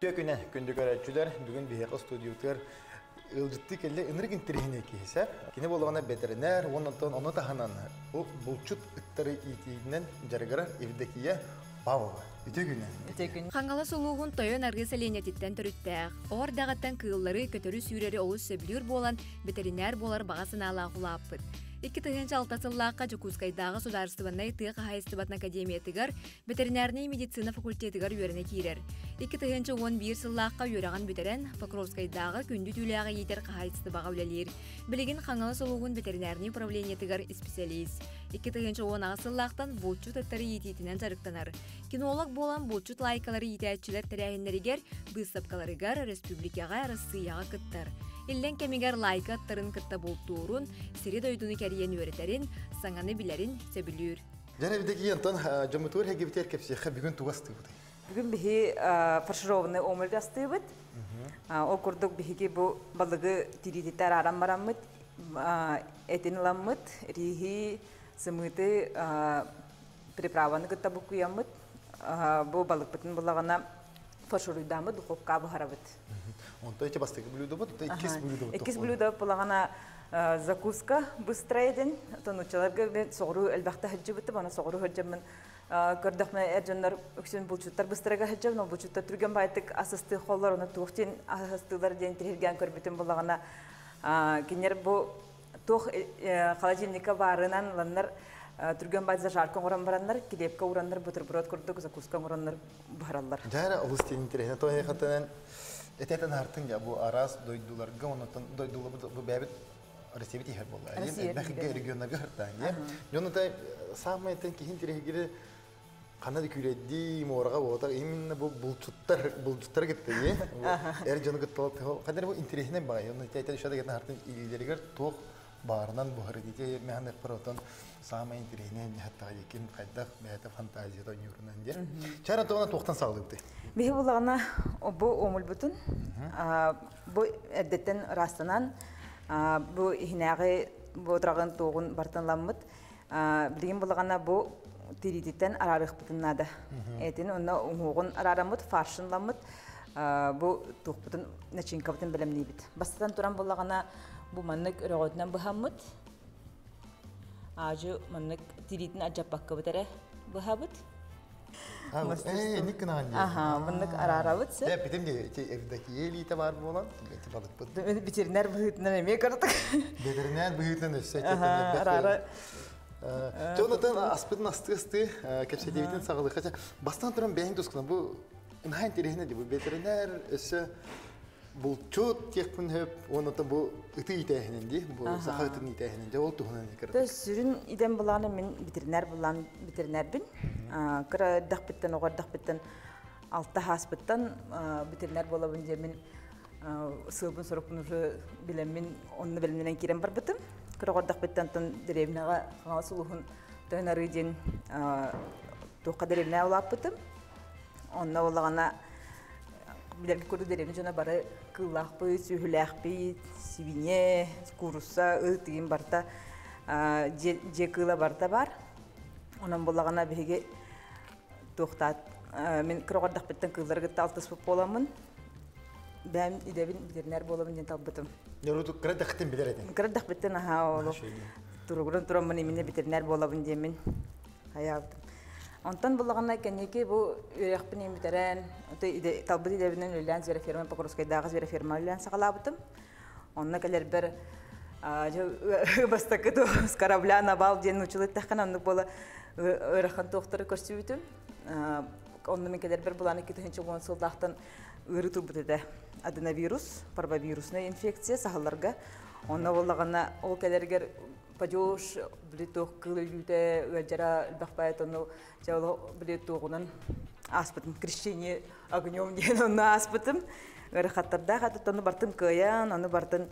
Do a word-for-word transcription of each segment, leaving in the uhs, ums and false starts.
Ütü güne gündük öğreticiler bugün bir hekal stüdyolar ılcıttık elle ınırgın tirihine kihise. Kine bolağına veteriner, ondan onu da hanan. O bulçut ıttarı itiğinden jargara evdekiye bava. Ütü güne. Хаңала сулуғын тойон аргеселенетиттен түріттәк. Оғыр дағаттан кыыллары көтөрі сүйрері олыс сөбілер болан ветеринар болар бағасын ала құлаппыт. Икки тыгынчы алтасыллаққа Жукускайдағы сударыстыбаннай тыға хайыстыбатын академиятыгар ветеринарный медицина факультетыгар үйеріне кейрер. Икки тыгынчы он бир сыллаққа үйераған бөтерен Покровскайдағы күнді түліға етер қағайыстыбаға үлелер. Білеген Хаңала сулуғын ветеринарный управлениятыгар специалист. Икки тыгынчы он ағысыллақтан болчут аттары ететінен жарықтанар. Кинолог болан болчут лайкалары етәтчілер тәрәйінлерігер бұстапкаларыгар республикаға Россияға кыттар. Иллен кемигер лайка аттарын кытта болтуурун, сири дойдуну кәриен өретерин, саңаны билерин сөбілүр. Жана бидеки янтан жамытур хегибитер кепсиха бүгүн тугасты бут. Бүгүн бихи фаршированный омырга астыбыт. Ол курдук бихиги бу балыгы тирититер арам бараммыт, этин ламмыт, рихи сымыты приправаны кытта букуяммыт. Бу балык бытын булагана фаршируйдамы духовка бухарабыт. Он то эти бастыгы блюда бут, то икис блюда бут. Икис блюда булагана закуска быстрый ден, тонучаларга соғыру әлбәқті хаджы бітті, бана соғыру хаджымын көрдіқмі әржанлар өксен бұлчуттар быстрыға хаджы, но бұлчуттар түрген байтық асысты қолар, оны туқтен асыстылар ден тірелген көрбітін булагана кенер бұл тоқ холодильника барынан ланнар түрген байза жаркын оран барандар, келепка орандар, бутерброд көрдік, закуска орандар баралар. Жайра ұлыстен интерес, то хатанан этетен артын я бу арас дойдуларга, онотан дойдулар бу бәбит ресебит ихер болла. Бәхиге регионнарга хартан, я. Жонутай самый тен кихин тирегире канады күредди морга болотар, именно бу булчуттар, булчуттар кетти, я. Эр жону гытталып, кадер бу интересне бага. Жонутай тен шада кетен артын илилеригер тох барынан бу харидите механер протон самый интересне хатта якин кайдак бәйта фантазия да юрунан, я. Чара тона тохтан сагылыпты. Бихи булагана бу омул бүтүн. Бу эрдеттен растанан бу ихнагы бу драгын тогун бартанламмыт. Билген булагана бу тирититтен арарык бүтүннада. Этин онна угун арарамыт фаршынламмыт. Бу тух бүтүн начинка бүтүн билемни бит. Бастан туран булагана бу маннык өрөгөтнөн бахаммыт. Ажы маннык тиритин ажапакка бүтере бахабыт. Э, никна не. Ага, маннык арарабыт. Я питем де evdeki елите бар болан, эти балык бут. Ветеринар быгытынан эме кырдык. Ветеринар быгытынан эсе. Ага, арара. Жонатан аспытын астысты, кепседевитин сагылы. Хотя бастан туран бәйин доскына бу инхайн терехне де бу ветеринар эсе булчут текпин хөп, оната бу ыты итәһенен ди, бу сахатын итәһенен де ол тухынан кырдык. Төс сүрүн иден буланы мен ветеринар булам, ветеринар бин. Кыра дахпыттан огардахпыттан алты хаспыттан ветеринар болабын же мен сыбын сорокун уже билем мен онны билменен кирен бар бытым. Кыра огардахпыттан тон деревнага хаңа сулухун төнары ден тока деревна улап бытым. Онна олагана билер көрү деревне жана бары кыллахпы, сүйүләхпи, сивине, куруса, ытыгын барта же кыла барта бар. Онан болагана биге тоқтат. Мен кыргырдак биттен кылларга талтыс боламын. Бәм идебин ветеринар боламын ден талбытым. Нөрүтү кырдактын билер эдин. Кырдак биттен аха олу. Туругурун турамын эмне ветеринар боламын демен. Хаябытым. Онтан болагана кенеки бу үрәкпин эмитерен, өтө талбыт идебинен үлән звере ферма Покровскайдагы звере ферма үлән сагалабытым. Онна келер бер бастакы с корабля на бал ден училык тахкан онны бола ырхан тохтары көрсөбүтүм. Онны мен келер бер буланы кетенче он сылдактан ыры турбутеде аденовирус, парвовирусный инфекция сахаларга. Онна болагана ол келергер пажош блитох кылыйте ыжара бахпайт онну жало блитогунан аспытым крещение огнём ден онна аспытым. Ыры хаттарда хатты тону бартым кыян, аны бартын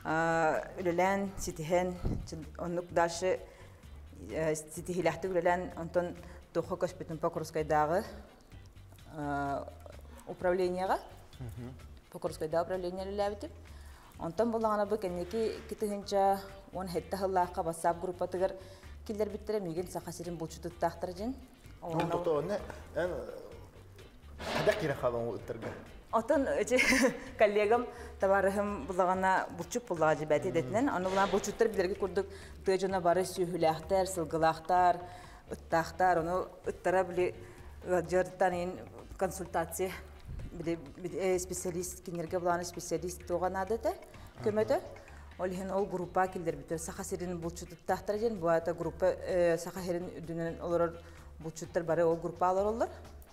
үлелен ситихен оннук дальше ситихилахты үлелен онтон тохо көспүтүн Покровскайдагы управленияга Покровскайдагы управление үлелебитип онтон булагана бу кенеки китигинча он хетта хыллаакка WhatsApp группатыгар киллер биттере миген сахасирин булчутуттактар жин онто онне эн хадак кире халын уттырга Отон коллегам табарыхым булагана булчуп булага бәти детнен. Аны була булчуттар билерге күрдүк. Төҗөна бары сүйүләхтәр, сылгылахтар, ыттахтар, аны ыттара биле жартанин консультация биле специалист кинерге буланы специалист тоганады да. Көмөтө Олхен ол группа килдер битер. Сахасирин булчуттахтар ден бу ата группа сахасирин дүнен олар булчуттар бары ол группалар олар.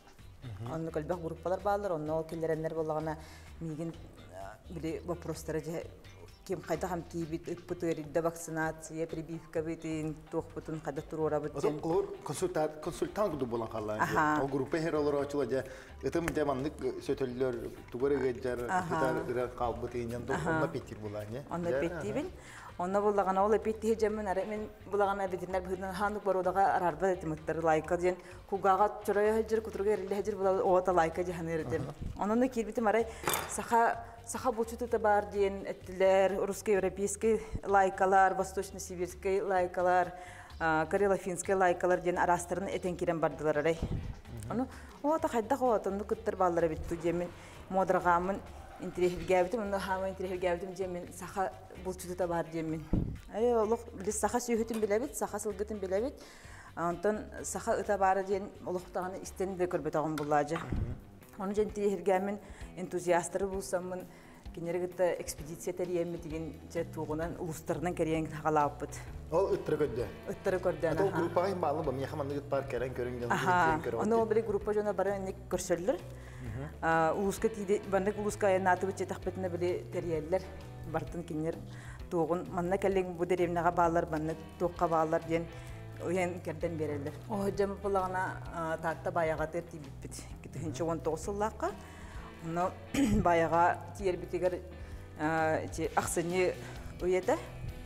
Анны көлбәк группалар балар, онны ол келдереннер болағына мигин биле вопростары кем кайда һәм кибит ыппытырда вакцинация, прививка битин, тохпутун кайда турора битен. Олар консультант консультант буду болан каллар. Ол группа херолар ачылача. Этем деманлык сөтөллөр тугары геджер кытар калбытын янда онда петир буланы. Онда петтибин. Онна булагана ол эпитти хежеммен аре мен булагана битинер быһынан ханук бародага арарба этиметтер лайка ден кугага чорая хежер кутурга эриле хежер була ота лайка жаханер ден. Онны кирбити маре саха саха бучута бар ден эттилер русско-европейский лайкалар, восточно-сибирский лайкалар, карело-финский лайкалар ден арастырын этен кирен бардылар аре. Ону ота хайда хотонду кыттыр баллары битту демен модыргамын интерес гәбитем, онда хама интерес гәбитем демен саха булчута бар демен. Ай олук билес саха сүйөтүн билебит, саха сылгытын билебит. Антон саха ыта бар ден олуктаганы истен де көрбөт агым буллажы. Оны жен интерес гәмен энтузиасттары булсамын кинергетте экспедиция терияме деген же тугунан улустарынан керен хагалаппыт. Ол ыттыры көддө. Ыттыры көрдөн. Ата группага баалы бу, мен хаманды бар керен көрүнгөн көрөт. Аны бир группа жона бары ник көрсөлдөр. А улуска тиде бандык улуска янаты бит тахпетне биле терияллер бартын кинер тугун манна келең бу деревнага баалар банны токка баалар ден оян керден берелер. О жам булагана татта баяга тертип бит. Китинче он тогуз сыллакка. Но баяга тиер битигер же аксыны уйета.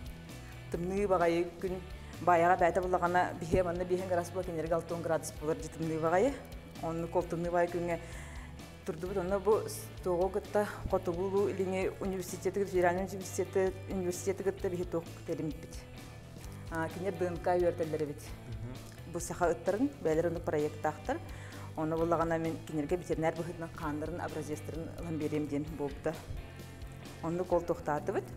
Тымны багай күн баяга бәйте булагана бихе манна бихен градус бу кинерге алты градус булар житымны багай. Онны колтымны бай күнгө турдубут онна бу тогогутта котугулу илине университети федеральный университети университети гытта бихи ток телимбит. А кинер ДНК үйрөтөлөр бит. Бу саха ыттырын бәлерин проект тактыр. Оны булагана мен кинерге ветеринар быхытын кандырын образецтерин алам берем ден болду. Онны кол токтатып бит.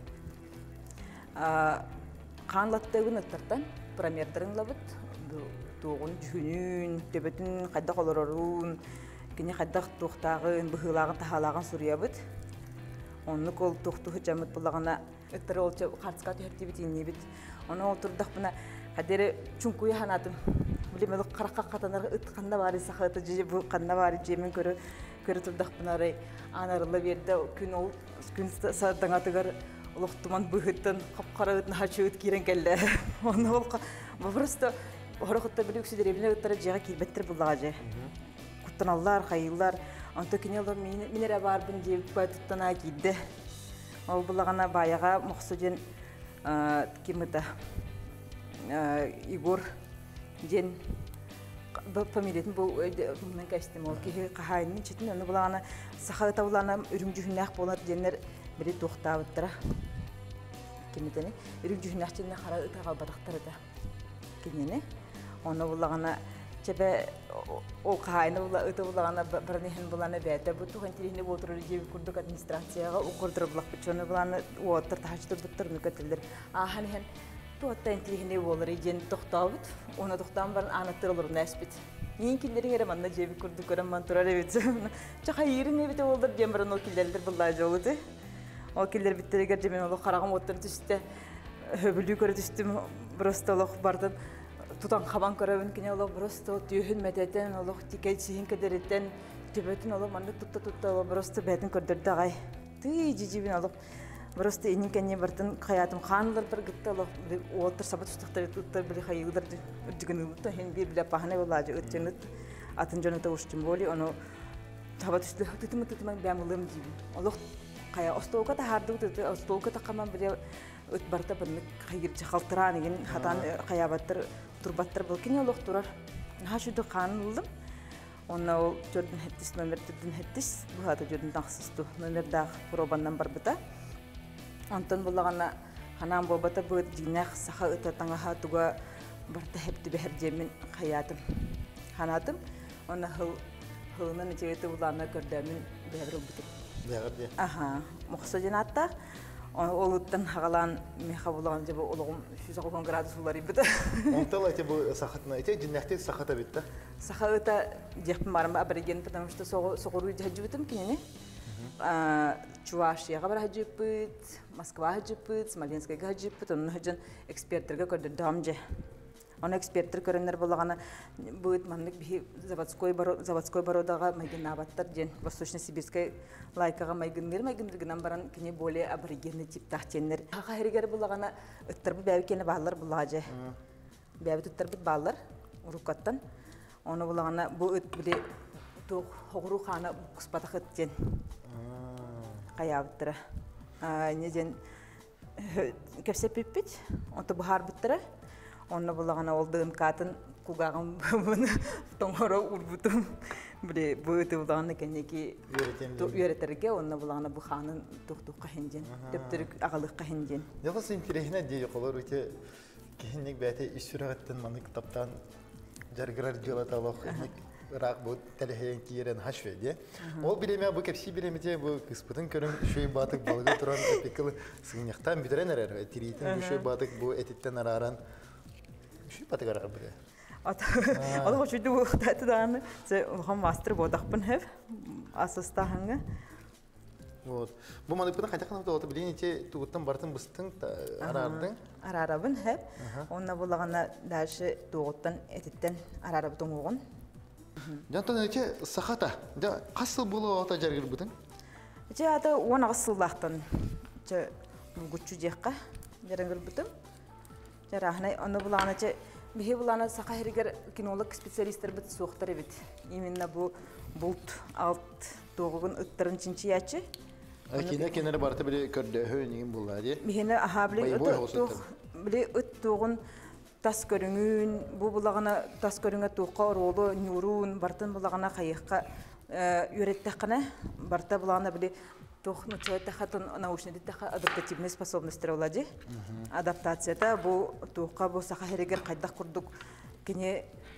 А канлаттыгын ыттыртан промердерин лабыт. Тогун жүнүн төбөтүн кайда колорорун кине кайдак токтагын быхылагын тахалагын сурьябыт. Онны кол токту жамыт булагана ыттыры олча картска төптүбүт иннебит. Оны олтурдак мына кадере чункуй ханатым. Билемелик каракка катанар ытканда бары сахаты же бу канда бары жемен көрө көрө турдак мынары анарылы берде күн ол күн садаңатыгар улуктуман быхыттан капкара хачыт кирен келде. Оны ол просто орохотта билүксү деревне ыттыры жага кирбеттер буллагы. Куттаналлар, хайыллар, анта кинелер минере барбын деп байтыттана кийди. Ол булагана баяга моксуден кимита Игор ден фамилиятын бу мен кастым ол ки кахайны читин аны булагана саха тавлана үрүмжүнак болот денер бири токтабыттыра. Кимитени үрүмжүнак ченне кара ытага батактар да. Кинене оны булагана чебе о кахайны була ыты булагана бирнехин буланы бәте бу туган тирихне отуру жеп курдук администрацияга укурдур булак бучоны буланы отыр тахчтырдыктыр нүкөтүлдер. Ахан хен туаттан тирихне болор ижен токтабыт. Оны токтан бар анаттыр олор наспит. Мен килдерин манна жеп курдук көрөм турар эбит. Чака ирин эбит болдур жембирин ол килдерлер булла жолуды. Ол килдер биттергер жемен ол карагым отур түстө. Хөбүлү көрө түстүм просто олох бардым. Тутан хабан көрөбүн кине олох просто түйүн мететен олох тикей сиин кедереттен төбөтүн олох манды тутта тутта олох просто бетин көрдөрдү агай. Ты жижибин олох просто инекене бартын хаятым ханлар бир гытта олох отур сабат түстүктөр тутта бир хайылдар дүгүнү та хен бир биле пахане болажы өтчөнүт атын жөнөтө ушчум боли ону сабат түстү тутум тутум бямылым диби. Олох кая остолка та харды туту остолка та каман бир өт барта бир хайыр чахалтыран деген хатан хаябаттыр турбаттар булкин олох турар. Хашуды канын булдым. Онна ол жөрдүн хеттис номер түрдүн хеттис бу хата жөрдүн таксысту номердах пробандан барбыта. Антон булагана ханам болбата бу динах саха ытатаңа хатуга барта хепти бер жемин хаятым. Ханатым онна хыл хылнын жети булана көрдөмүн бәбір ұлбытып. Бәғір де. Аха, мұқса женатта, олыттан хағалан меха болған жебі олығым жүз он градус олар ебіді. Онтал әте бұл сақатына, әте жиннәқте сақата бетті? Сақа өта жекпін барым абірген, потому что соғыру жаджы бітім кенене. Чувашияға бар хаджы бұд, Москва хаджы бұд, Смоленскайға хаджы бұд, оның хаджын эксперттерге көрді дамжы. Оны эксперттер көрінер болағаны бұд манлық бі заводской бародаға майгын абаттар ден, Восточно-Сибирскай лайкаға майгынлер, майгындыргынан баран кене более аборигенный тип тахтенлер. Хақа херігер болағаны ұттарбы бәбі кені бағылар болағажы. Бәбі тұттарбы бағылар, ұрықаттан. Оны болағаны бұл ұт бұде хоғыру қаны құспатақ өттен. Қаябыттыры. Неден көпсеп өппет, онты бұхар бұттыры. Оны болағана олдығын қатын құлғағын бұны тоңғыры ұрбұтым. Бұл өті болағаны кәнеке үйеретерге, оны болағана бұханын тұқтық қахенден, төптірік ағалық қахенден. Яғысы интересіне дейі қолар өте кехіннек бәті үшіріғаттен маны кітаптан жарғырар жылаталық Рақ бұл тәліхейін кейерен хаш вейде. Ол білеме бұл кәпсі білемеде бұл кіспытын көрін шөй батық балығы тұран әпекіл сығыняқтан бідірен әрер. Тирейтін бұл шөй батық бұл әтеттен араран шөй батық арар бұды. Ол қошуды бұл ұқтайды дағаны. Оған мастер бодақпын әв, асыстағыңы. Бұл манықпыдан қайтақын өті білейін ете тұғыттан бартын бұстың арардың? Арарабын әв. Онына болағана дәші тұғыттан әтеттен арарабытың оғын. Жантан өте сақата, қасыл болу ата жарғыр бұдың? Өте аты он ағысылдақтан бұғытшы жеққа жарғыр бұдым. Жарағынай, оны бұлағына бейі бұлағына сақа әрігер кинолог специалистер бұд соқтар ебет. Именно бұл бұлт алт тоғығын ұттырын чинчи ячы. Әкені кенері барты біле көрді өйнеген бұлға де? Бейіні аға біле ұт тоғын тас көріңін, бұл бұлағына тас көріңі туққа ұролы, нүруын, бартын бұлағына қайыққа үйреттіқіні, барта бұлағына біле тоқны чайттақатын наушнедеттіқі адаптативный способностьтері олади. Адаптацията бұл туққа бұл сақа әрегер қайдақ құрдық кене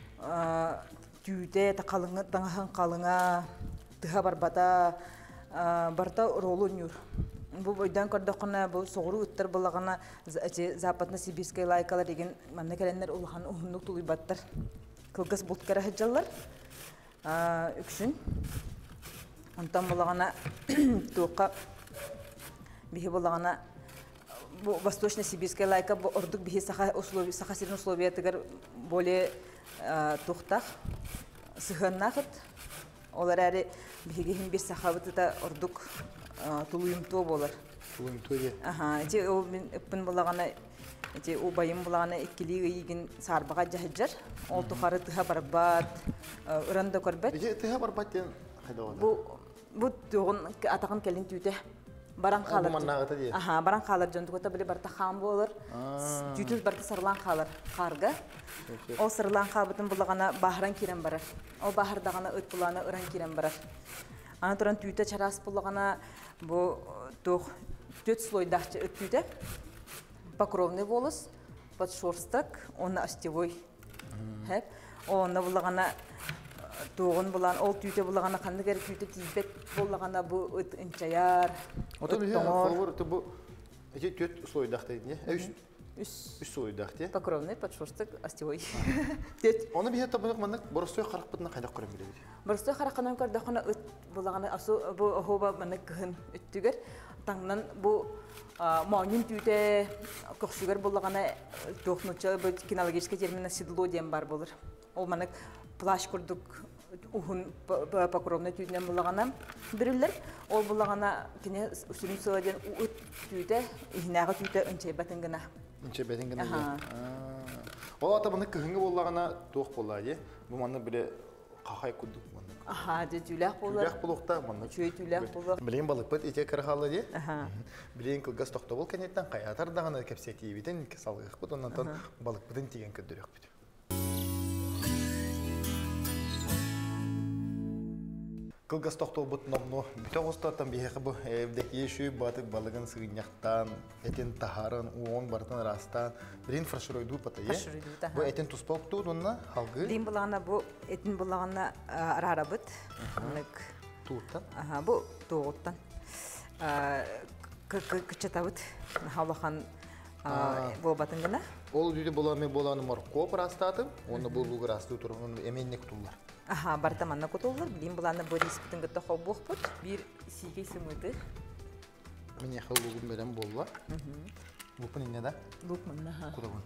түйде таңағын қалыңа, тұға барбата, барта ұролы нүр. Бұл бойдан көрдіқіні, бұл соғыру ұттар болағына Западно-Сибирскай лайкалар деген манна кәлендер ұлған ұғынлық тұлый баттар. Кылғыз бұлт кәрі хаджалар үксін. Онтан болағына туыққа бейі болағына Восточно-Сибирскай лайка ордық бейі сақа сирін условиятығыр более туқтақ, сығыннақыт. Олар әрі бейгейін бір сақабыты ордық тулуйымтуы болар. Тулуйымтуы де? Аха, әте ол мен үппін болағана, әте ол байым болағана еккелі үйген сарбаға жахыджар. Ол тұқары тұға барбат, ұранда көрбәт. Әте тұға барбат ден қайда ода? Бұл тұғын атағын кәлін түйті. Баран қалар. Бұл маннағыта де? Аха, баран қалар жонды көті білі барта қам болар. Түйті барта сарлан қалар қарға. Ол сарлан қалбытын болағана бағыран керен барар. Ол бағырдағана өт болағана ұран керен барар. Ана тұран түйті чарас болағана бұл тұқ төт слойдақчы өт түйті. Покровный волос, подшорсток, оны остевой. Оны болағана туғын болған, ол түйті болағана қанды кәрі түйті тейбет болағана бұл өт үнчаяр, өт тоңор. Бұл төт слойдақ дейді, не? Үш слойдақ дейді? Покровный, подшорсток, остевой. Оны бейет табынық маңдық бұрыстой қарақ бұтына қайдақ көрім біледі? Бұрыстой қарақ қанын көрдіқіні өт болағаны асу оба маңдық күхін өттігер. Таңнан бұл мауынын түйті көкшігер болағаны тоқнучы кинологический термина седло дем бар болыр. Ол маңдық плащ күрдік ұғын покровный түйінен болағана бірілер. Ол болағана кене үсінің сөйден ұт түйті, ихінағы түйті үнчай бәтінгіна. Үнчай бәтінгіна де? Ол ата маңдық күхінгі болағана тоқ болағады. Бұл маңдық біле қақай күрдік маңдық. Аха, де түйләқ болар. Түйләқ болуқта маңдық. Чөй түйләқ болар. Білейін балық бұд, ете кірғалы де. Білейін кілгіз тоқта бол кәнеттен қаятар дағына кәпсеті ебетін, салғық бұд, оннан балық бұдын теген көндірек бұд. Кылгас тоқтол бұт номно, бүті ғыстаттан бейхі бұ әвдәк ешүй батық балығын сығыняқтан, әтен тахарын, уон бартын растан, бірін фаршыройду пата, е? Бұ әтен тұспал бұтуд, онына халғы? Бірін бұлағына бұ, әтен бұлағына арара бұт. Туттан. Ага, бу тугуттан. Кычатабыт халахан болбатын гына. Ол үйде боламы боланы моркоп растатым, оны болуғы расты тұрып, оны еменне күтулар. Аха, бартаманна күтулар. Білейін бұланы Борис бұтын гытта қау бұқпыт. Bir сикей сымыды. Мен яқы лугын берем болула. Лупын ине да? Лупын, аха. Кудагын.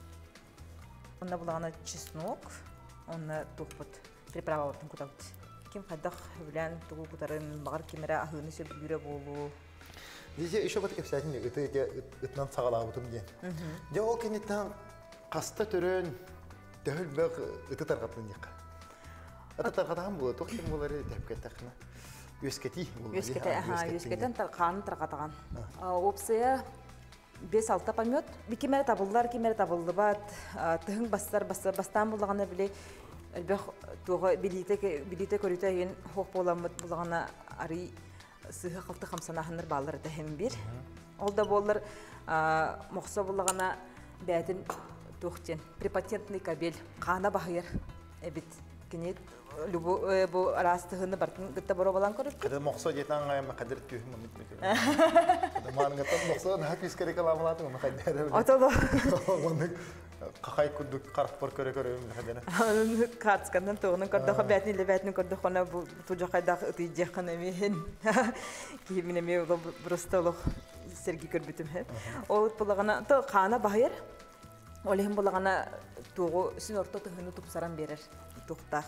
Онна бұлағына чеснок, онна туқпыт. Приправа ортын күтабыт. Кем қайдақ білән туғы күтарын бағар кемері ахыны сөп үйре болу. Десе еще вот такие всякие это это сағала бутым ден. Де ол кенеттен қаста түрін дәл бәк это тарқатын дек. Это тарқатаған болады, тоқтым болары деп кеттіқына. Өскети болады. Өскети, аха, өскетен қанын тарқатаған. Опсыя бес алты помет, bir кемері табылдар, кемері табылды бат, тұхың бастар, бастан болағаны біле, әлбәқ туғы билите көріті ең хоқ боламыд болағына ари сыха қалты қамсанағыныр балыр дәхем бір. Ол да болыр мұқса болағына бәдін тоқтен. Препатентный кабель, қана бағыр әбіт. Кенет бұл арастығыны бартын ғытта бұру болан көріп? Қады мұқса жетен аңғайма қадыр түйім мұмет мекер. Маңғаттан мұқса нақ өскері каламылатын оны қайдары білі. Отолу. Оны қақай күрдік қарқ бір көре-көре өмір қадары. Қатысқандан тоғының көрдіқі бәтін елі бәтінің көрдіқына бұл жоқайдағы ұты жеқін әмейін. Кейімін әмей олы бұрысты олық сергі көрбітім. Ол бұлағына қана бағыр. Олығын бұлағына тоғы үсін орта тұхыны тұпсаран берер. Тұқтақ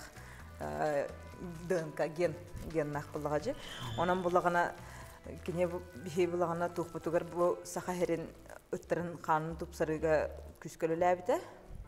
дыңқа ген нақ бұлаға же. Онан бұлағына кене бихей бұлағына тұқ бұтығыр бұл сақа херін үттірін қанын тұпсарыға күскөлі ләбіті.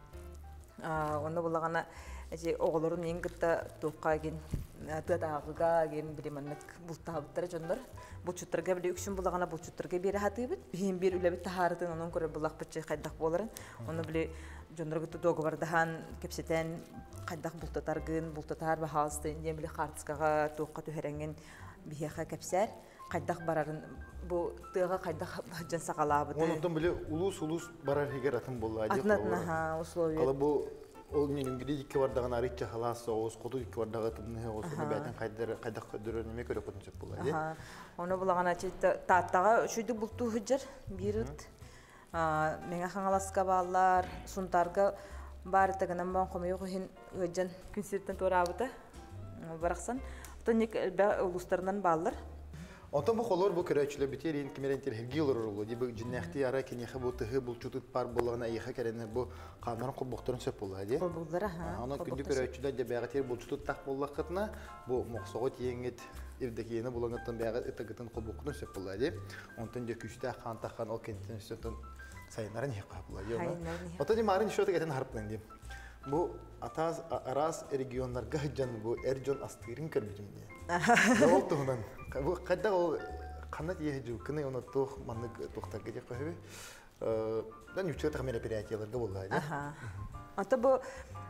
Оны бұлағына оғылырын ең күтті тұққа ген тұтағыға ген білемінік бұлтағыптары жондар. Бұлчуттарға біле үкшін бұлағына бұлчуттарға бері хаты бұд. Бейін бір үләбі тахарытын оның көрі бұлақ бұтчы қайдақ боларын. Оны біле жондар күтті доғы бардыған кепсетен қайдақ бұлтатарғын, бұлтатар бағалыстын, дем біле қартысқаға тұққа түхеренген бейеқа кепсер. Қайдақ барарын, бұл тұға қайдақ жан сақалабыды. Онықтан біле улус-улус барар егер атын болды. Атынатына, условия. Қалы бұл ол ненің гридикке бардаған аритча халасы, оғыз қоты дикке бардаған тұмны, оғыз қоты бәтін қайдақ көдірі неме көрі көтін сөп болды. Оны бұлағана таттаға үшүйді бұлту хүджір, беріт. Меңа қаңаласқа балар, сұнтарға бар тағынан баған қомай оғын өджен күнсерттен тура абыды. Барақсан. Оттан нек ұлыстарынан балар. Онтан бұл қолыр бұл көрәчілі бітер ең кемерен терхерге олар олу. Дебі жиннәқті ара кенеқі бұл тұғы бұл чүтіт бар болағына айыға кәренер бұл қанларын қолбұқтарын сөп болады. Қолбұқтары, ха. Оны күнді көрәчілі де бәға тер бұл чүтіт тақ болақ қытына бұл мұқсоғы тиеңет евдекі ені бұлыңыттан бәға үтігітін қолбұқтарын сөп болады. Онтан де күшті қан таққан ол кенттен сөптен сайынларын еққа болады. Ота де марын шоты кәтен харптың дейм. Бұл атаз арас регионларға жан бұл әржон астырын көрбетімде. Ол тұғынан. Қайда ол қанат егі жүр күні оны тұқ маңнық тұқтар кәде қойбе. Дан үчіғатық мероприятияларға болады. Ата бұл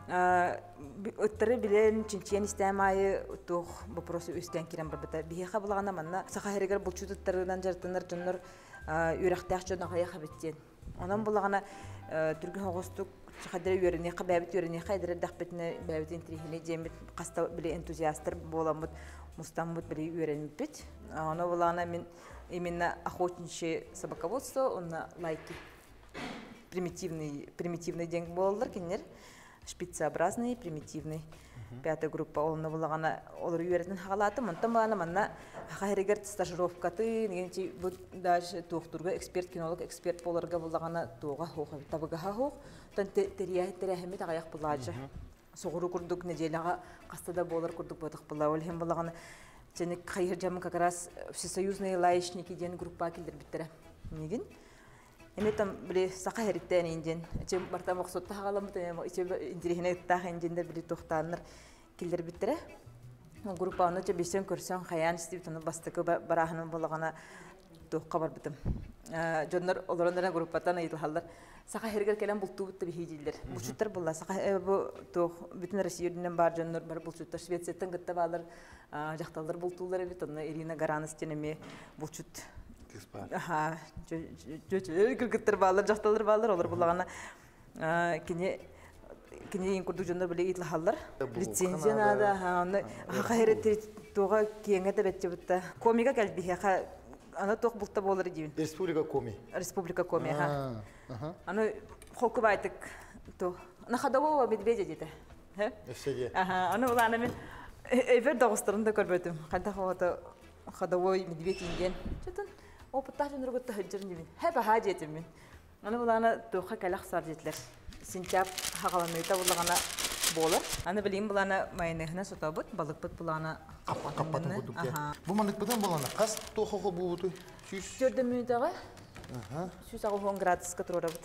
өттірі білен чинчиен істемайы тұқ бұпросы өскен керен бір біті. Бейеқа бұлағана манна сақа әрегер бұл чүтіттарынан жартынар жонлар үйрақтақ жон ағайға біттен. Онан бұлағана түрген оғыстық Шахадыры үйерінеқі, бәбіт үйерінеқі, әдірі дақпетіне бәбіт интрихіне жемет, қаста біле энтузиастыр боламыд, мұстамыд біле үйерініп бет. Оны болағына мен именно охотничье собаководство, оны лайки примитивный, примитивный ден болалар, кенер шпицеобразный, примитивный. Пятая группа, оны болағына олар үйерінен қағалаты, мұнтан болағына манна қайрегер стажировкаты, негенче бұл даже туқтырға эксперт, кинолог эксперт боларға болағына туға хоқ, табыға хоқ. Тан терияхеттері ағаяқ бұлажы. Соғыру күрдік неделяға қастада болар күрдік бұдық бұла. Өлхем болағаны және қайыр жамын қақарас всесоюзные лаечники ден группа келдер біттірі. Неген? Әме там біле сақа әріттен енден. Әчем барта мақсотта қағаламыды, интерехіне ұттағы ендендер біле тоқтаныр келдер біттірі. Группа оны бесен көрсен қаян істеп тұны бастықы барағының болағана тоққа бар бітім. Жондар оларындарын группаттан айтылғалдар. Сақа хергер келен бұлту бұтты бейдейлер. Бұлчуттар бұлла. Бүтін Россияден бар жондар бар бұлчуттар. Швецияттан ғытта балар жақталдар бұлтулар әбет. Оны Ирина Гараныс тенеме бұлчут. Күргіттер балар, жақталдар балар. Олар бұлағана кене кинеин курду жондар биле итлахаллар. Лицензия нада аны хайреттер тога кеңе де бетче бутта. Комига келби ха аны ток булта болор дибин. Республика Коми. Республика Коми ха. Аны холку байтык то на ходового медведя диде. Ха? Эсеге. Ага, аны уланы мен эвер дагыстырында көрбөтүм. Кайда хото ходовой медведь инген. Чөтөн опыттар жөнөргөттө хаҗыр дибин. Ха ба хаҗетим мен. Аны уланы тоха калах сардитлер. Сентябрь хагаланыйта булагана болар. Аны билим буланы майнехне сотобут, балык бут буланы каппатын кудуп. Бу манык бутан буланы кас тохого бубуту. Жүрдө мүнөтөгө. Ага. жүз он градуска турабыт.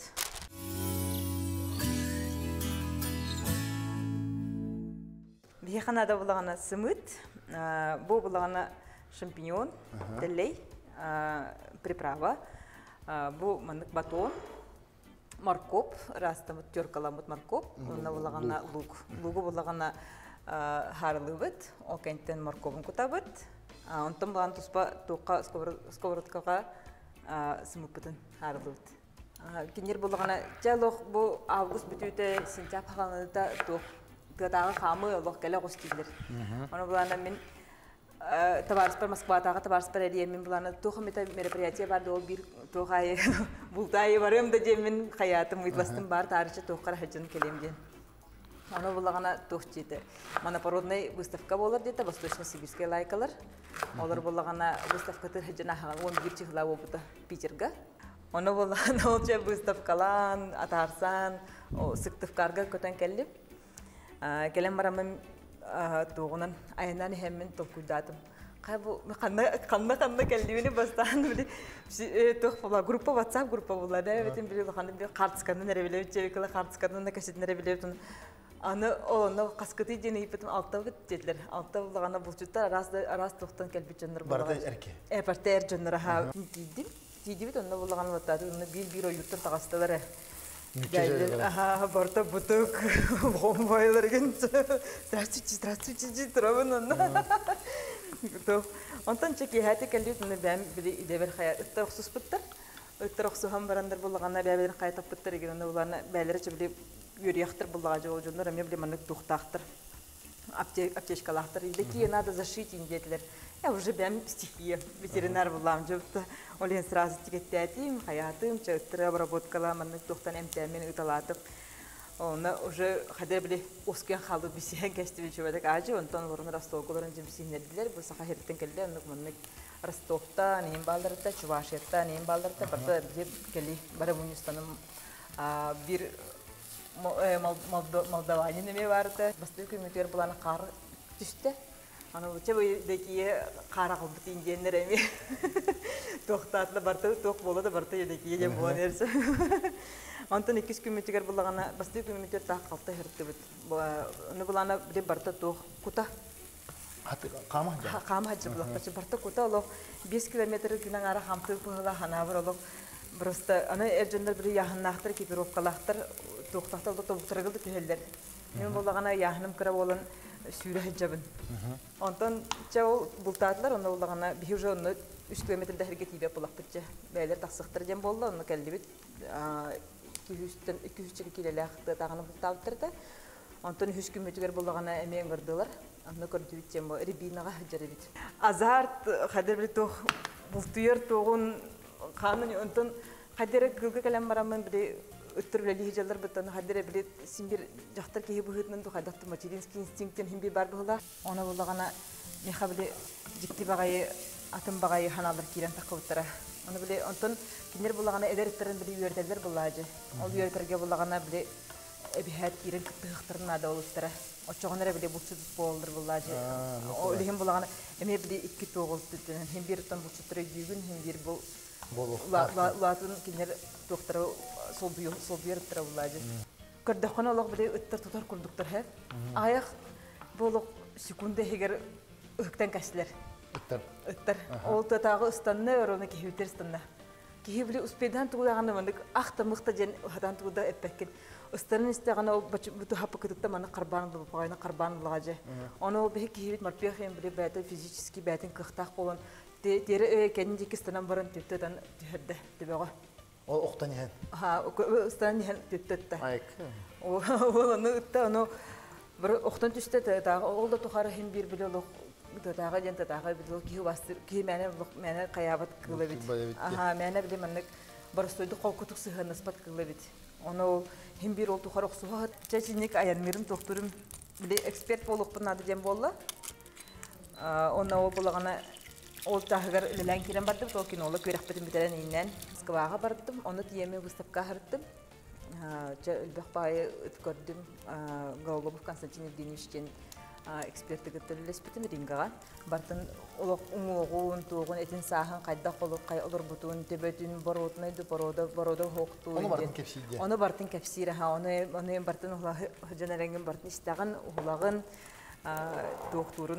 Биханада булагана сымыт, бу булагана шампиньон, телей, приправа, бу манык батон. Моркоп, растам тёркаламыт моркоп, онна булагана лук. Лугу булагана харлыбыт, окентен моркобун кутабыт. Онтон булган туспа тука сковородкага сымыпытын харлыбыт. Кинер булагана жалох бу август бүтүтө сентябрь хаганында тук тагы хамы олох келе гостилер. Аны булгана мен Товарищ Москватага товарищ Перелиемин буланы тухмета мероприятие бар дол бир тухай бултай барым да жемин хаятым уйтластым бар тарихчы тухкар хаҗын келемден. Аны булагана тухчиде. Монопородный выставка болар диде Восточно-Сибирская лайкалар. Олар булагана выставкаты хаҗына он бир чыгла болду Питерга. Аны булагана олча выставкалан атарсан Сыктывкарга көтөн келип. Келем барамын туғынан айынан хеммен токуйдатым. Кайбу канна канна канна келдивини бастан били тох була группа WhatsApp группа була да бетин били ханды били картсканы неребелеп чебекла картсканы на кашет неребелеп аны оны каскыты дени ипетим алта бит дедлер. Алта булагана булчуттар арас арас тохтан келбит жоннор була. Барда эрке. Э партер жоннор ха дидим. Дидибит онда булагана ватады уны бир бир оюттар тагасталар. Ага, борта бутук, бомбайлар генче. Здравствуйте, здравствуйте, травана. То, онтан чеки хати келдит уны бәм били идебер хая. Итта охсус буттар. Итта охсу хам барандар булагана бәбер кайта буттар ген уны буларны бәләре чебли юрияктыр булага жол жоннор эме били манык тухтактыр. Аптечкалактыр. Идеки надо зашить индетлер. Я уже бәм стихия ветеринар булам жопта. Олен сразу тикеттетим, хаятым, чөттөрө обработкала манык тухтан эмтемен ыталатып. Оны уже хадер били оскен халды бисен кестиби чөбөдök ажы, онтон орун Ростовголорун жимсинердилер. Бу саха херттен келди, аны манык Ростовта, нем балдарда, Чувашетта, нем балдарда, барда деп кели Барабунстаным бир Молдавания неме барды. Бастык үмүтөр буланы кар түстө. Аны чебе деки кара кылбыт ингендер эми. Токтатлы барты ток болду барты деки жем болгон эрсе. Антон эки күн мүтөгөр булагана бастык үмүтөр так калты хертти бит. Аны буланы деп барты ток кута. Хаты кама жа. Кама жа булакчы барты кута оло беш километр күнөн ара хамты була ханабыр оло. Просто аны эржендер бир яхыннактыр экипировкалактыр токтакталды токтургылды келдер. Мен булагана яхыным кыра болон сүйрө хажабын. Онтон чау бултатлар онда булагана би уже оны үч километрде херге тийбеп булакпытчы. Бәйлер тасыктыр дем болду, аны келдибит. эки жүздөн эки жүз килолакты таганы бултаптырды. Онтон үч күн өтүгөр булагана эмен кырдылар. Аны көрдүбит дем бо рибинага хажарыбит. Азарт хадер бир тох бултуер тогун канын онтон хадер кылгы калам барамын бир өттүрлөли хижалар бутан хадер бир симбир жактар кеи быгытнын тухадатты материнский инстинктен химби бар була. Аны булагана мехабли жикти багай атын багай ханалар кирен такыбыттара. Аны биле онтон кинер булагана эдертерин бир үйөрдөлөр булажы. Ол үйөртерге булагана бир эбихат кирен кыттыктырын ада олуттара. Очогонер биле булчут болдур булажы. Ол хем булагана эме бир эки тогузду хем бир тон булчуттары дүйгүн хем бир бул болу. Латын кинер доктор сол бию сол бериптер булажы. Көрдөкөн олог бир ыттар тутар курдуктар хеп. Аяк болук секунда хегер ыктан кашлар. Ыттар. Ыттар. Ол татагы ыстанны өрөнө кехүтер ыстанна. Кехибли успедан тугаганы мындык ахта мыкта жен хадан тугда эппеккен. Ыстанын истеганы ол буту хапыкытта маны карбан болуп кайна карбан булагы. Оны бе кехибит марпехем бир бәте физически бәтин кыхтак болон тери кенди кистанан баран типтен тирде дебега. Ол оқтан ehen. Ha, устан ehen төттөттө. Айк. Ол аны ытта аны бір оқтан түсте тағы ол да тухары хин бир биле лох тағы ден тағы биле ки бастыр ки мене мене каябат кылы бит. Аха, мене биле менек бір стойды қол кутук сыгыныс бат кылы бит. Оны хин бир ол тухары оксуга чечиник аянмирим докторум биле эксперт болуп нады дем болла. Оны ол булагана ол тағығыр үлілән керен бардым, сол кинолы көрек бітім бітерен иннен Москваға бардым, оны тиеме выставка ғырттым. Үлбәқ байы үт көрдім, Голубов Константин Евгеньевичтен эксперті күттілілес бітім Рингаға. Бартын олық ұңуғуын, туғын, әтін сағын қайда қолы қай олыр бұтуын, төбөтін боротынайды, бороды хоқтуын. Оны бартын кепсейді? Оны бартын кепсейді, оны бартын жанаренген бартын істағын, ұғылағын, тоқтурын,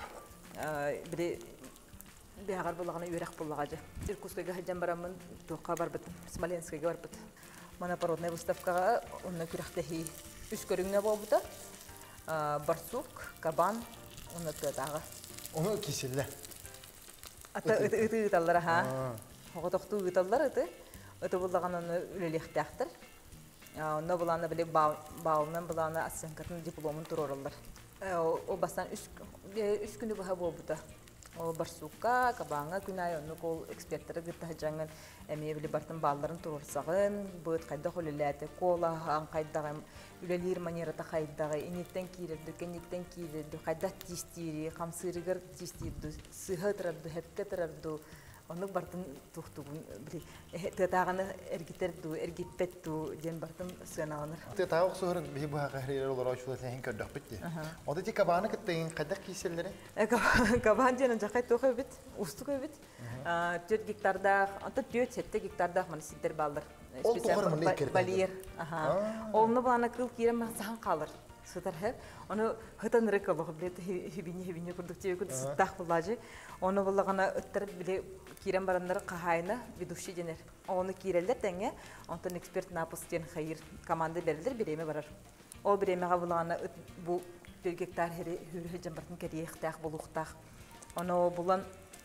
біле бәғар болағына үйрек болағады. Иркутскайға хаджан барамын, тоққа барбыт, Смоленскайға барбыт. Монопородная выставкаға онына күректәхи үш көріңне болбыта. Барсук, кабан, оны тыдағы. Оны кеселі? Ата ыты ұталар, ха. Оғытоқты ұталар ыты. Ыты болағын оны үлелекті ақтыр. Оны болағына біле бауынан болағына асынқатын дипломын тұр оралар. О бастан үш күні бұға болбыта. Ол барсука, кабанга күнай, оны кол эксперттері гытта жаңын әмей білі бартын балларын тұрырсағын, бұд қайда қолыләті, кола ған қайдағы, үлелер манерата қайдағы, инеттен кейрерді, кәнеттен кейрерді, қайда тестері, қамсырығыр тестері, сыға тұрарды, әпке тұрарды, оны бартын тұқтығын, білі, тұтағаны әргеттерді, әргетпетті, ден бартын сығанағыныр. Тұтағы оқсығырын бей бұға қағырелер олар аушылы сәйін көрдіқ бітті. Оды те кабаны күттеген қайдақ кейселері? Кабан дені жақай тоқы өбіт, ұсты көбіт. төрт гектардақ, анты төрт сетті гектардақ мұны сиддер балдыр. Ол тұғыр мұны екерді? Олны бағана қыл кейрен мақсаған қалыр. Сытар хәп, оны хытан рык алығы білет, хебине-хебине күрдік тебе күрді сыттақ бұлажы. Оны бұлағана ұттырып біле кейрен барандары қағайына ведущий денер. Оны кейрелдер тәңе, онтан эксперт напыс ден қайыр команды берілдер біреме барар. Ол біремеға бұлағана бұл төрт гектар хәрі хүрі жамбартын кәрейіқтақ болуқтақ. Оны бұлан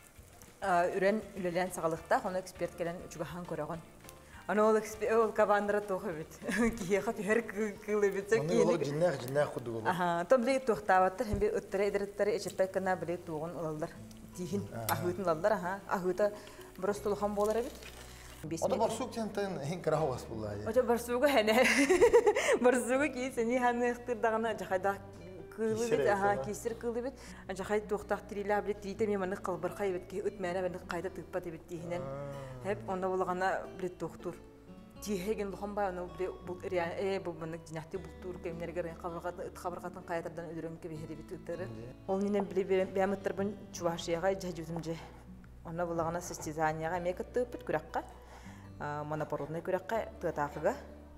үрен үлелен сағалықтақ, оны эксперт келен үчіғахан көріған. Аны ол кабандыра тоғы бит. Киеға түйер кылы бит. Оны олар жиннақ, жиннақ құды олар. Том біле тоқтаваттыр, hem bir өттірі едіріттері ечетпай кына біле туғын олалар. Тиін, ахуытын олалар. Ахуыта бұрыс тұлған болар бит. Оны барсук тентен хен қыраға бас болай. Ота барсуғы әне. Барсуғы кейсені ханы ұқтырдағына жақайда кылы бит, кесір кылы бит. Жақай тоқтақ тирилі біле тиіті мемені қалбырқай бит, өтмәне бәні қайда тұқпат бит дейінен. Hep onda bulağına bile doktor. Tihegen luğum bay onu bile bu yani e bu bana cinahti bultur kemleri gören kabargatın it kabargatın kayatardan ödürün ki bir bit ötürü. Onun yine bile bir amatır bun çuvaşıya cahcudumca. Onda bulağına sestizaniya mekat tıpıt kurakka. Monoporodna kurakka tıtaqıga.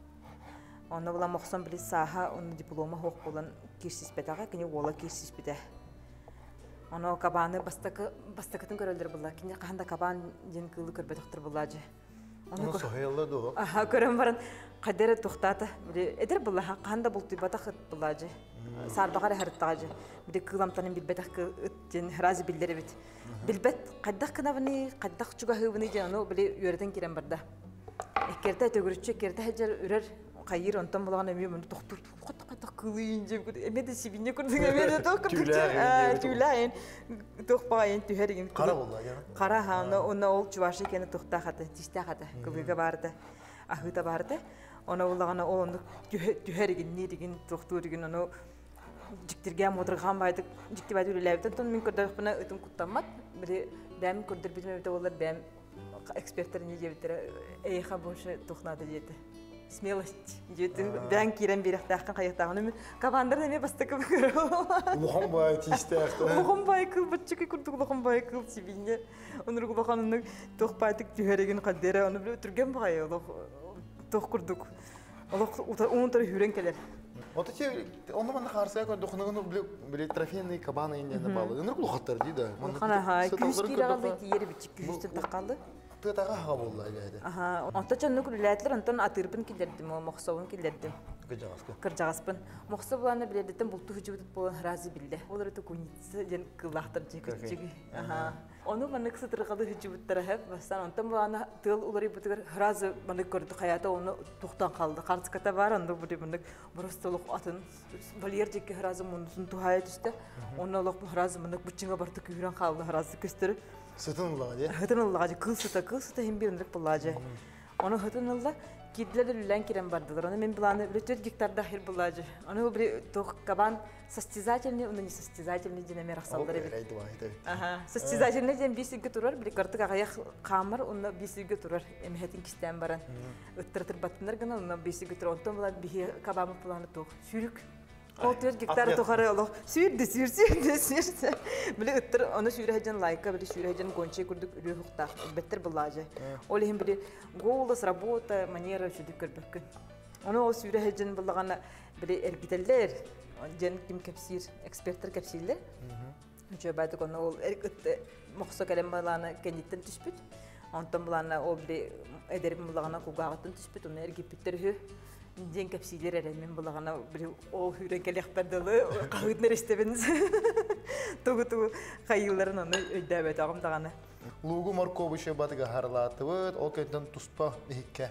Onda bulağ maqsam bile saha onun diploma hoq bolan kirsiz betağa kini ola kirsiz beta. Onu kabanı bastakı bastakatın görüldür bular. Kinde kahanda kaban jen kılı körbe doktor bulacı. Onu sohayallar da o. Aha körüm baran kadere toxtata. Bir eder bular kahanda bultu batak bulacı. Sarbağar hertacı. Bir kılamtanın bir batak jen herazi bildiri bit. Bilbet kaddak kana bani kaddak çuga hıvını jen onu bile yöreden kiren barda. Ekerte tögürüçü kerte hacer ürer Kayır ondan bulağına emiyorum doktor kata kata kılıyınca emede sibince kurdun emede doktor tüyler tüyler dokbayın tüherin kara oldu ya kara ha ona ona ol çuvaşı kendi dokta hata tiste hata kılıga vardı ahıta vardı ona bulağına onu tüherin neydigin doktorun onu diktirgen oturgan baydı dikti baydı ülevden ton min kadar bana ötüm kutlamak bir ben kurdur bizim evde olur ben ekspertlerin yiyecekleri eyha boşu doknadı yedi Смелость. Ben kiren bir ihtiyaçtan kayıktağını kabandır ne bastıkım görüyor. Uluğum bay tistağdı. Uluğum bay kıl bıçık kurduk uluğum bay kıl sibince. Onu uluğanın toq baytık tüheregin kadere onu bile oturgan bay uluğ toq kurduk. Uluğ onun tarafı hüren keler. Ota ki onu bana karşıya koy dokunuğunu bile bile trafiğini kabana indiğinde bağlı. Onlar uluğatlar değil de. Kana ha küs kiralı yeri biçik küsten takalı. Tığdağa hağa bolla geldi. Aha, onta çannu kulletler ontan atırpın killerdim o maqsavun killerdim. кыржагаспын. Мохса буланы биледеттен булту хүжүбүт болон разы билде. Олар өтө күнитсе ден кыллахтар жекичиги. Аха. Оны манык сытыргады хүжүбүттер хеп бастан онтан буланы тыл улары бутыгар разы манык көрдү хаята оны туктан калды. Карцката бар анда бу демек буростолук атын вольер жеке разы мунун тухая түстө. Оны лок разы манык бучунга барты күйрөн калды разы көстөрүп. Сытынылга же. Хытынылга же кылсыта кылсыта хем биринде булажы. Оны хытынылда кидлер үллән кирен бардылар. Аны мен планы төрт гектарда хир булажы. Аны бир тох кабан состязательный, он не состязательный динаме рахсалдар бит. Ага, состязательный дин бисиге турар, бир картык аяк камыр, оны бисиге турар. Эмхетин кистен баран. Ыттыртыр баттындар гына, оны бисиге турар. Онтон булат бихи кабамы планы тох. Сүрүк. Ол төрт гектар тохары алып, сүрдү, сүрдү, сүрдү. Биле ыттыр, аны сүрәҗән лайка, биле сүрәҗән гонче күрдүк, үлү хукта, беттер булажы. Ол һәм биле голос, работа, манера шуды көрбөккөн. Аны ол сүрәҗән булганы биле эргителлер, жен ким кепсир, эксперттер кепсиллер. Үчө байтык аны ол эргитте мохсо калем баланы кенеттен түспүт. Онтон буланы ол биле эдерим булганы кугагытын түспүт, аны эргиптер ден кепсилер эремен булагана бир о хүрен келек бадылы кагытнер истебенс. Тугу-тугу кайылларын аны өйдөбөт агымдаганы. Лугу морковы шебатыга харлатыбыт, ол көтөн туспа бихикке.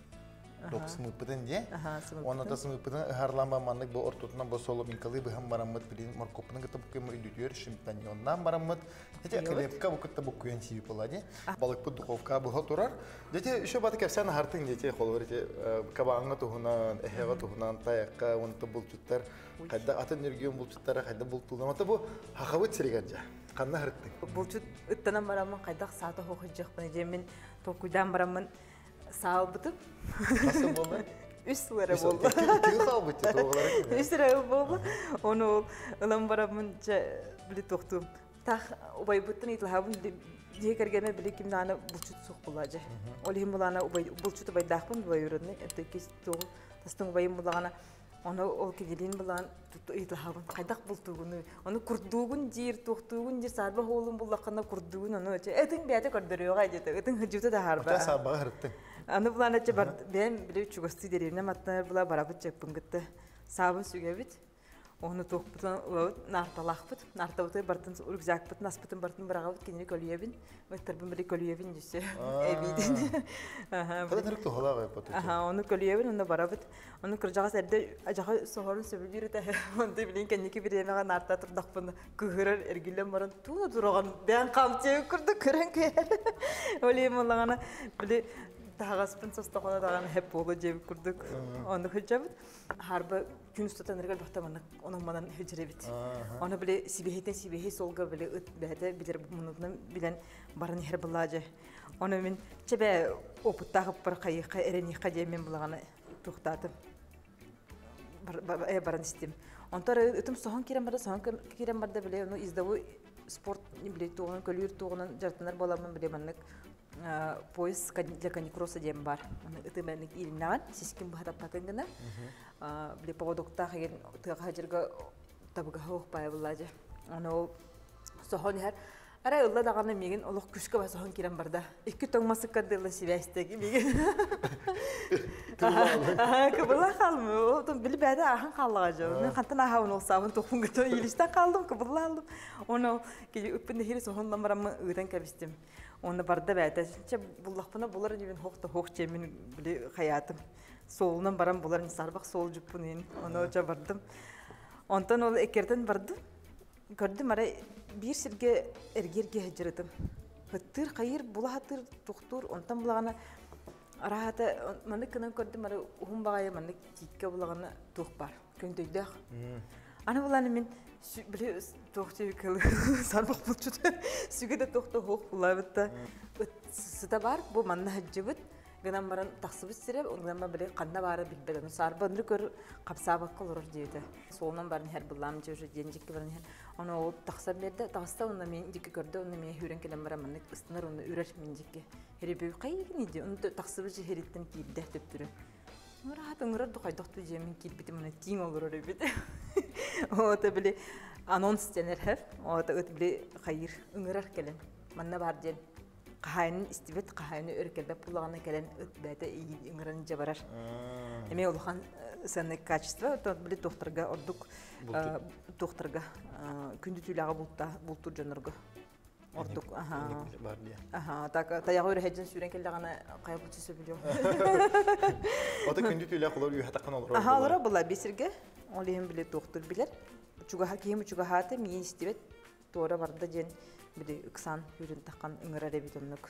Док сымыппытын де. Оны да сымыппытын харланба маннык бу ортотунан бу соломинкалы быхам бараммыт билин морковпунун кытып кем үйдүтөр шимпаньоннан бараммыт. Эти клепка бу кытта бу куен сиби полади. Балык бу духовка бу турар. Дети еще бат кепсен хартын дети холорите кабаңга тухунан, эхега тухунан таякка, онто булчуттар. Кайда атын энергион булчуттар, кайда бултулдан. Ата бу хакабыт сирегенже. Канна хартын. Булчут ыттанан барамын кайда саата хохыжыкпын. Жемин токуйдан барамын. Сау бутуп. Насıl болды? Үс сылары болды. Күйі сау бұтты тоғылары? Үс сылары болды. Оны ол ылам барамын білі тоқтым. Тақ ұбай бұттын етілхабын декергеме білі кімді аны бұлчут соқ бұлажы. Ол ең бұланы бұлчут ұбай дақпын бұбай өрінне. Әті кес тоғы тастың ұбайын бұлағана. Оны ол кеделін бұлан етілхабын. Қайдақ бұлтуғыны. Оны күрдуғын жер, тоқтуғын жер, сарба қолын бұлаққана күрдуғын. Оны өте әтің бәті көрдіріуға әдеті. Әтің хүджуты да харба. Өте сарбаға хырттың. Аны бұлан әтче бар, бәйім білеу чүгісті деревіне маттанар бұла барабыт жекпін күтті. Сабын сөге біт. Оны тоқ бұтын ұлауыт, нарталақ бұт. Нартабыты бартын үргзак бұт, нас бұтын бартын бұраға бұт, кенері көлуебін. Өттірбін біле көлуебін жүсі әбейден. Қадан үрікті қолаға өпті? Оны көлуебін, оны барабыт. Оны күржағас әрді ажаға соғырын сөбілдері тәхі. Онды білейін кәнеке бір емеға нарта тұрдақпын. Күхірір әргілен барын туны тұрған. Бән қамтеу күрді көрін кәр. Олейім олағана біле тағаспын состақона тағаны хеп болы жебі күрдік. Оны хүлжабыт. Харбы күн ұстатан әргіл бақтаманы оның манан хүлжіребіт. Оны біле сибехеттен сибехе солға біле үт бәді білер мұнытынан білен барын ехер бұлажы. Оны мен чебе опыттағып бар қайыққа әренеққа жемен бұлағаны тұқтатым. Барын істем. Онтар өтім соған керен барды, соған керен барды біле, оны издавы спорт біле туғынан, көлір туғынан жартынар боламын біле маннық. Поезд для каникроса дем бар. Это меник илнан, сиским бахата патенгена. Бли поводокта хаген тахаджерга табга хох пайвлаже. Оно сохон хер. Ара улла даганы меген олох күшкө ба сохон кирен барда. Эки тоңмасы кадылы сибестеги меген. Ага, кабыла халмы. Отон били бада ахан халлага жо. Мен кантан ахаун олсабын тохун гото илиштен калдым, кабыла алдым. Оно ки үппүндө хири сохон ламарамы ыдан кабистим. Оны барда бәді. Бұллақпына бұлар жебен хоқты хоқ жемен біле қаятым. Солынан барам бұларын сарбақ сол жүппін ең. Оны өте бардым. Онтан ол әкерден бардым. Көрдім, ара бір сірге әргерге жырыдым. Хүттір, қайыр, бұла хаттыр, тұқтыр. Онтан бұлағана арахата, мәнік кінен көрдім, ара ұғым бағайы мәнік кейтке бұлағана тұқ бар. Көңдейді ақ. Аны бұланы мен біле тоқты екілі сарбақ бұлчыды. Сүгеді тоқты хоқ бұлай бұтта. Сыта бар, бұл манна хаджы бұд. Гынан баран тақсы бұд сіреп, оңдан ба біле қанна бары білбеді. Сарбы ұнды көр қапсабақ қылырыр дейді. Солынан барын хәр бұлам жеужі, денжекке барын хәр. Оны ол тақса берді, тақста оны мен жеке көрді, оны мен хүрен келен бара манны ұстынар, оны үрер мен жеке. Хері бөй қайығын еді, оны тақсы бұд хереттен кейді төптірі. Мұрат ұңырар дұқайдықты жемін келбеті мұны тиң олыр өрі беді. Ота біле анонс денер хәп, ота өт біле қайыр ұңырар келен. Манна бар ден. Қайының істебет, қайыны өркелбәп бұлағына келен өт бәді ұңыраны жабарар. Әме олған ценное качество, то были докторга ордук докторга күнді түләға бултур жанырга ордук. Ага, так таяғы өрәһәден сүрен келді ғана қайып өтсесі білеу. Ота күнді түләға қолар үйәтаққан олар? Аха, олар бұла бесірге, олығын біле доктор білер. Кейім үчіға хаты мен істебет, туара барды ден біле үксан үрін таққан үңір әрәбет онлық.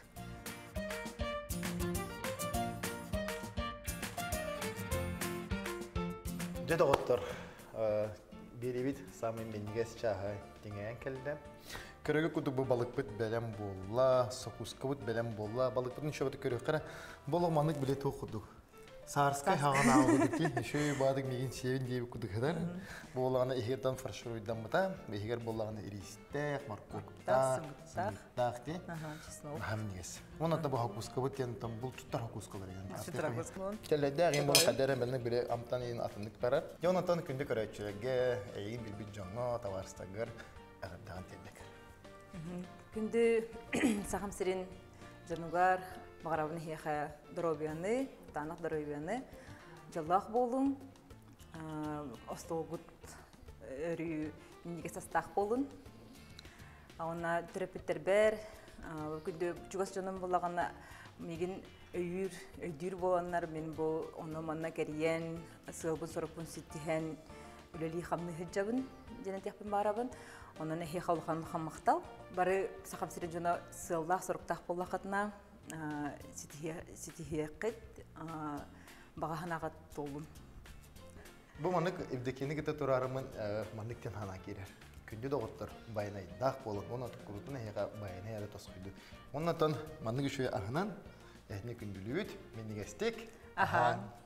Жеді ғоттыр, беребет самын менігес чағы деңәйін кәлді. Көрігі күді бұл балық бүт бәлем болла, соқусқа бүт бәлем болла, балық бүтін шөбіті көрігі қара, бұл оманық біле тоқыды. Сарскай хаған ауыды ки, шөй бадық меген севін дейбі күді қадар. Болағына егерден фаршыруйдан мұта, егер болағына иристәқ, маркурктақ, сымыттақ де. Хам негес. Оны да бұл хақусқа бүт, бұл тұттар хақусқалар еген. Тұттар хақусқалар. Келләді ағын бұл қадәрін бәлінік біле амтан ең атындық барар. Йонатан күнді көрәтшілігі, әйін білбіт жаңа, таварыстағыр, ағырдаған телдекір. Күнді сақым сірін жануғар, мағарабыны хеха дробияны, танық дробияны, жаллақ болын, остолғыт өрі неге састақ болын. Ауына түрепеттер бәр, күнді жүгас жаным болағына меген өйір, өйдір боланлар, мен бұл оны манна кәриян, сығылбын сұрықпын сүттіхән үлелі қамны хүджабын, жәнет яқпын бағарабын. Онаны хеқалыған қаммақтал. Бары сақам сірен жона сыллақ сұрықтақ болақатына сетихеқет бағаханағат толым. Бұл маңық евдекені кеті тұрарымын маңықтен хана керер. Күнді доғыттыр байынай дақ болын, оны тұққұрытын әйеға байынай әрі тосқойды. Оннан маңық үші ағынан әйіне күнділі өт, менігестек. Ахан.